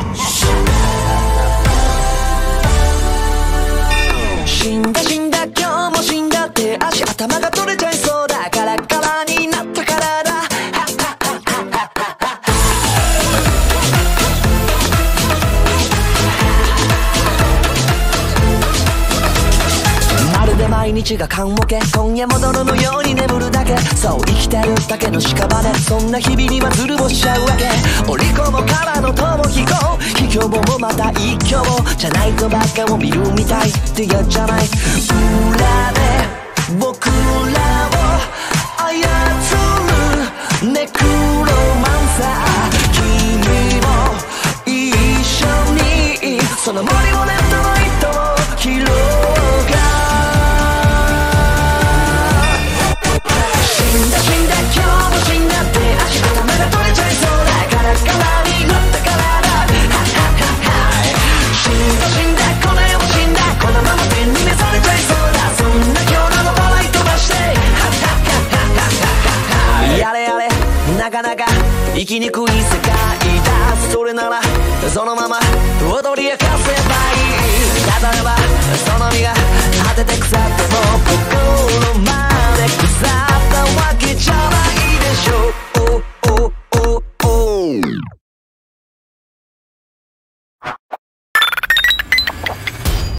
死んだ死んだ今日も死んだって足頭が取れちゃいそうだカラカラになったからだまるで毎日が棺桶今夜も泥のように眠るだけそう生きてるだけの屍そんな日々にはずるぼしちゃうわけ折り込もからの逃避行卑怯もまた一挙じゃないとばっかを見るみたいってやじゃない裏で僕らを操るネクロマンサー君も一緒にその森をネットの糸を拾うか死んだ死んだ今日も死んだって足頭が取れちゃいそうだカラカラになったからだ死んだ死んだこの世も死んだこのまま天に召されちゃいそうだそんな今日の笑い飛ばしてやれやれなかなか生きにくい世界だそれならそのまま踊り明かせばいい例えばその身が果てて腐っても心ま